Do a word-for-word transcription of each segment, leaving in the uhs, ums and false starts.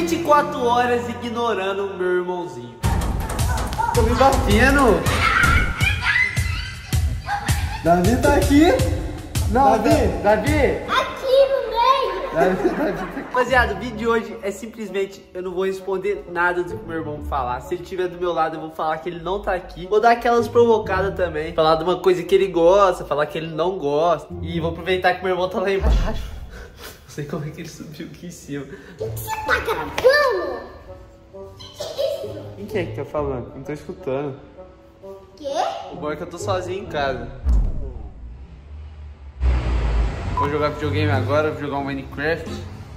vinte e quatro horas ignorando o meu irmãozinho. Tô me batendo. Davi tá aqui. Não, Davi, Davi. Aqui no meio. Davi, Davi. Rapaziada, o vídeo de hoje é simplesmente, eu não vou responder nada do que meu irmão falar. Se ele estiver do meu lado, eu vou falar que ele não tá aqui. Vou dar aquelas provocadas também. Falar de uma coisa que ele gosta, falar que ele não gosta. E vou aproveitar que meu irmão tá lá embaixo. Não sei como é que ele subiu aqui em cima. O que você tá gravando? Que isso? Quem que é que tá falando? Não tô escutando. Quê? O bom é que eu tô sozinho em casa. Vou jogar videogame agora, vou jogar um Minecraft.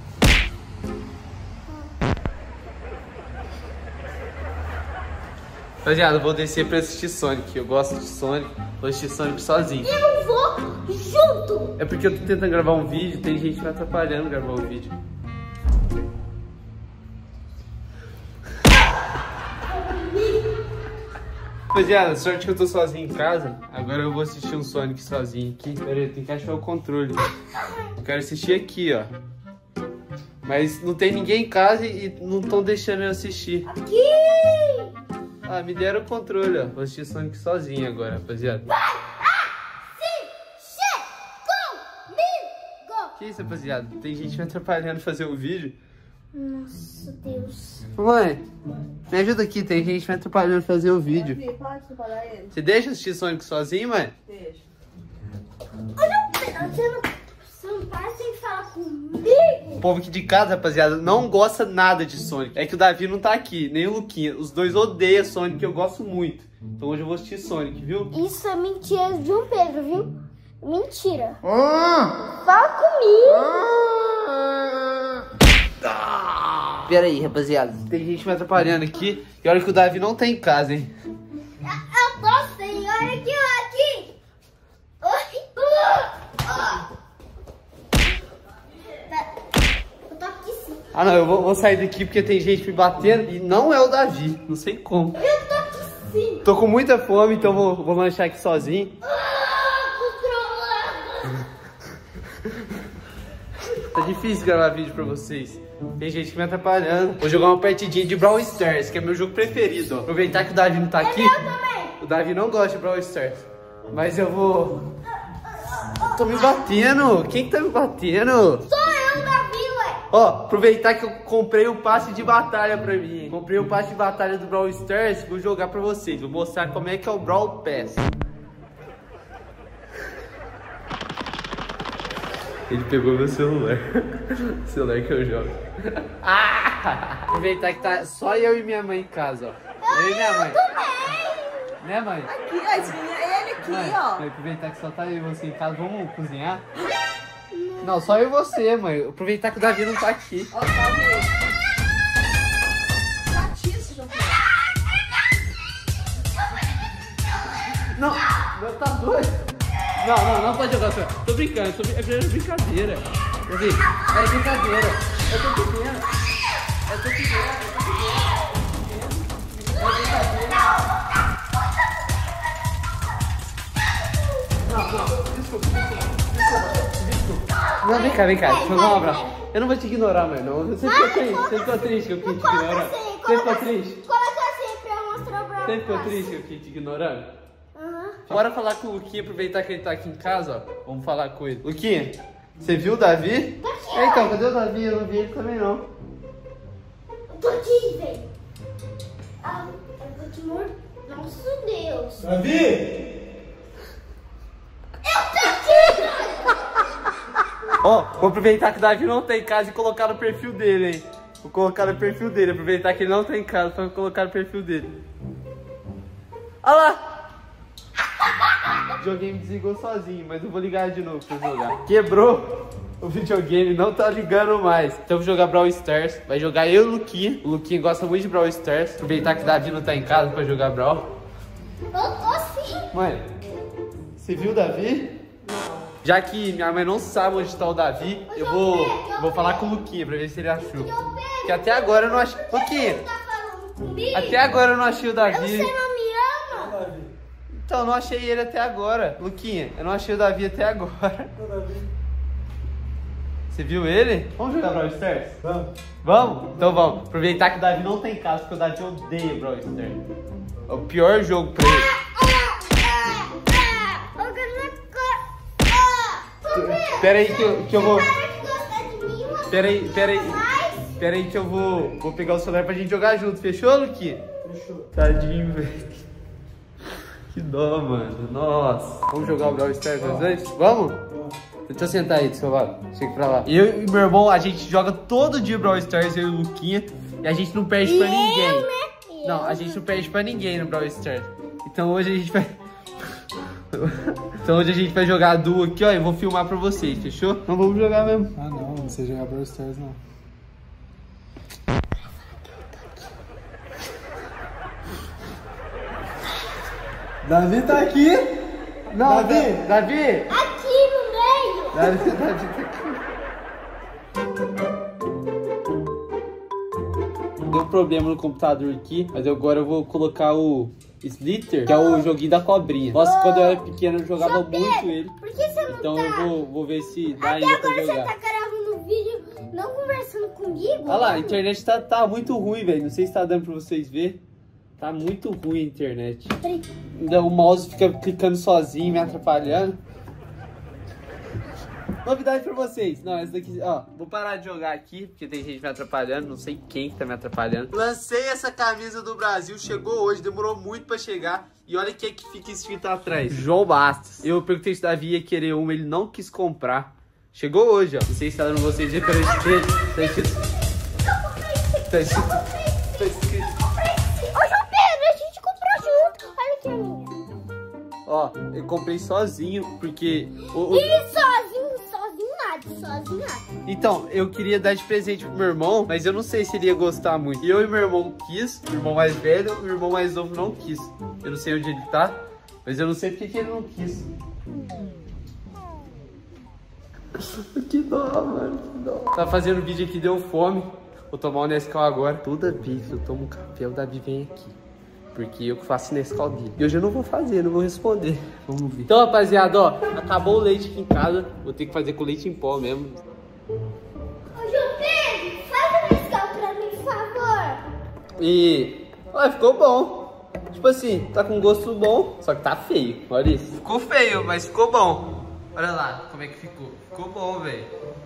Rapaziada, eu vou descer pra assistir Sonic. Eu gosto de Sonic, vou assistir Sonic sozinho. Eu vou junto. É porque eu tô tentando gravar um vídeo, tem gente me atrapalhando gravar o vídeo. Rapaziada, sorte que eu tô sozinho em casa. Agora eu vou assistir um Sonic sozinho aqui. Pera aí, tem que achar o controle. Eu quero assistir aqui, ó. Mas não tem ninguém em casa e não estão deixando eu assistir. Aqui. Ah, me deram o controle, ó. Vou assistir Sonic sozinho agora, rapaziada. Vai assistir comigo. Que isso, rapaziada? Tem gente me atrapalhando fazer o vídeo. Nossa, Deus. Mãe, me ajuda aqui, tem gente me atrapalhando fazer o vídeo. Pode atrapalhar ele? Você deixa eu assistir Sonic sozinho, mãe? Deixa. Olha, você não, você não para sem falar comigo. O povo aqui de casa, rapaziada, não gosta nada de Sonic. É que o Davi não tá aqui, nem o Luquinha. Os dois odeiam Sonic, que eu gosto muito. Então hoje eu vou assistir Sonic, viu? Isso é mentira de um Pedro, viu? Mentira. Ah! Fala comigo. Ah! Pera aí, rapaziada. Tem gente me atrapalhando aqui. E olha que o Davi não tá em casa, hein? Eu tô sem. Olha aqui, aqui. Oi. Eu tô aqui sim. Ah, não, eu vou, vou sair daqui porque tem gente me batendo e não é o Davi. Não sei como. Eu tô aqui sim. Tô com muita fome, então vou, vou lanchar aqui sozinho. Tá difícil gravar vídeo pra vocês. Tem gente que me atrapalhando. Vou jogar uma partidinha de Brawl Stars, que é meu jogo preferido. Ó. Aproveitar que o Davi não tá aqui. Eu também. O Davi não gosta de Brawl Stars. Mas eu vou... Tô me batendo. Quem que tá me batendo? Sou eu, Davi, ué. Ó, aproveitar que eu comprei o passe de batalha pra mim. Comprei o passe de batalha do Brawl Stars. Vou jogar pra vocês. Vou mostrar como é que é o Brawl Pass. Ele pegou meu celular. O celular que eu jogo. Ah! Aproveitar que tá só eu e minha mãe em casa, ó. Eu e minha mãe. Né, mãe? Aqui, ó, esse menino é ele aqui, Mãe, ó. aproveitar que só tá eu e você em casa. Vamos cozinhar? Não, só eu e você, mãe. Aproveitar que o Davi não tá aqui. Ó, tá vendo? Chatice, João Pedro. Não, não tá doido. Não, não, não pode jogar assim. Tô brincando, tô, é brincadeira. Davi, é brincadeira. Eu tô pequeno. Eu tô pequeno, eu tô pequeno. É brincadeira. Não, não, desculpa, desculpa, desculpa. Não, vem cá, vem cá, deixa eu dar um abraço. Eu não vou te ignorar, mãe, não. Você ficou triste, você ficou triste que eu quis te ignorar. Você ficou triste? Coloca assim pra eu mostrar pra Você ficou triste que eu quis te ignorando? Aham. Bora falar com o Luquinha, aproveitar que ele tá aqui em casa, ó. Vamos falar com ele. Luquinha, você viu o Davi? É, então, cadê o Davi? Eu não vi ele também, não. Tô aqui, velho. Ah, eu vou te morder. Nossa, Deus. Davi! Eu tô aqui! Ó, vou aproveitar que o Davi não tá em casa e colocar no perfil dele, hein. Vou colocar no perfil dele, aproveitar que ele não tá em casa pra colocar no perfil dele. Olha lá! O videogame desligou sozinho, mas eu vou ligar de novo pra jogar. Quebrou o videogame, não tá ligando mais. Então eu vou jogar Brawl Stars. Vai jogar eu e o Luquinha. O Luquinha gosta muito de Brawl Stars. Aproveitar que o Davi não tá em casa pra jogar Brawl. Eu tô sim. Mãe, você viu o Davi? Já que minha mãe não sabe onde tá o Davi, eu vou, vou falar com o Luquinha pra ver se ele achou. Porque até agora eu não achei. Luquinha, Tá falando comigo? até agora eu não achei o Davi. Você não me ama? Então, eu não achei ele até agora. Luquinha, eu não achei o Davi até agora. Você viu ele? Vamos jogar Brawl Stars? Vamos. Vamos? Então vamos. Aproveitar que o Davi não tem casa, porque o Davi odeia Brawl Stars. É o pior jogo pra ele. Pera aí que eu, que eu vou... Pera aí, pera aí. Pera aí que eu vou, vou pegar o celular pra gente jogar junto. Fechou, Luqui? Fechou. Tadinho, velho. Que dó, mano. Nossa. Vamos jogar o Brawl Stars nós dois? Vamos? Deixa eu sentar aí do seu lado. Chega pra lá. Eu e meu irmão, a gente joga todo dia Brawl Stars, eu e o Luquinha. E a gente não perde pra ninguém. Não, a gente não perde pra ninguém no Brawl Stars. Então hoje a gente vai... Então hoje a gente vai jogar a duo aqui, ó. E vou filmar pra vocês, fechou? Não vamos jogar mesmo. Ah, não. Não sei jogar Brawl Stars, não. Davi tá aqui. Não, Davi. Davi. Aqui no meio. Davi, Davi tá aqui. Deu problema no computador aqui, mas agora eu vou colocar o Slither, que é o joguinho da cobrinha. Nossa, quando eu era pequeno eu jogava Seu muito Pedro, ele. Por que você não Então tá? eu vou, vou ver se dá Até ainda pra agora você jogar. tá gravando vídeo, não conversando comigo? Olha lá, a internet tá, tá muito ruim, velho. Não sei se tá dando pra vocês verem. Tá muito ruim a internet. Ainda o mouse fica clicando sozinho, me atrapalhando. Novidade pra vocês. Não, essa daqui, ó. Vou parar de jogar aqui, porque tem gente me atrapalhando. Não sei quem que tá me atrapalhando. Lancei essa camisa do Brasil. Chegou hoje, demorou muito pra chegar. E olha quem é que fica escrito atrás. João Bastos. Eu perguntei se o Davi ia querer uma, ele não quis comprar. Chegou hoje, ó. Não sei se tá dando vocês ver pelo escrito. Tá escrito. Tá escrito. Tá escrito. Ô, João Pedro, a gente comprou junto. Olha aqui a minha. Ó, eu comprei sozinho, porque... O, o... E sozinho, sozinho nada, sozinho nada. Então, eu queria dar de presente pro meu irmão, mas eu não sei se ele ia gostar muito. E eu e meu irmão quis, o irmão mais velho, o irmão mais novo não quis. Eu não sei onde ele tá, mas eu não sei porque que ele não quis. Que dó, mano, que dó. Tá fazendo vídeo aqui, deu fome. Vou tomar o Nescau agora. Toda vez que eu tomo um café, o Davi vem aqui. Porque eu que faço Nescau dele. E hoje eu não vou fazer, não vou responder. Vamos ver. Então, rapaziada, ó, acabou o leite aqui em casa. Vou ter que fazer com leite em pó mesmo. Ô, João Pedro, faz o Nescau pra mim, por favor. E... Olha, ficou bom. Tipo assim, tá com gosto bom, só que tá feio. Olha isso. Ficou feio, mas ficou bom. Olha lá como é que ficou. Ficou bom, velho.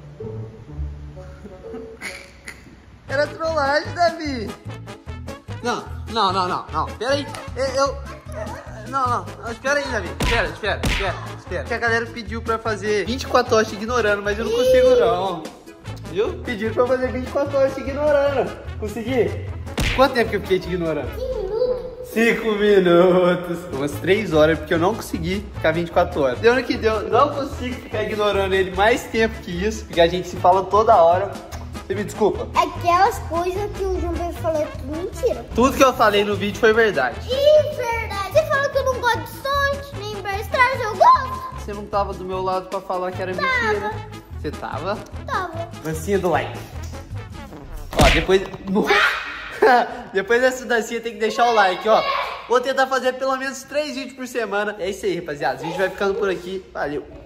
Era trollagem, Davi. Não, não, não, não, não. Pera aí. Eu... eu- Não, não, não, espera aí, Davi. Espera, espera, espera, espera. Que a galera pediu pra fazer vinte e quatro horas te ignorando, mas eu não consigo não. Viu? Pediram pra fazer vinte e quatro horas te ignorando. Consegui? Quanto tempo que eu fiquei te ignorando? cinco minutos. Umas três horas, porque eu não consegui ficar vinte e quatro horas. Deu no que deu. Não consigo ficar ignorando ele mais tempo que isso, porque a gente se fala toda hora. Você me desculpa. Aquelas coisas que o João Pedro falou é tudo mentira. Tudo que eu falei no vídeo foi verdade. Ih, verdade. Você falou que eu não gosto de Sonic, nem Brawl Stars, eu gosto. Você não tava do meu lado pra falar que era mentira. Você tava? Tava. Dancinha do like. Ó, depois... Depois dessa dancinha tem que deixar o like, ó. Vou tentar fazer pelo menos três vídeos por semana. É isso aí, rapaziada. O vídeo vai ficando por aqui. Valeu.